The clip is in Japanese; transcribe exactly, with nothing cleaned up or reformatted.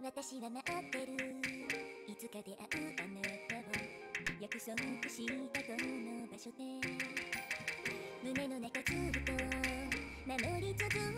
私は待ってる、いつか出会うあなたを約束したこの場所で、胸の中ずっと守り続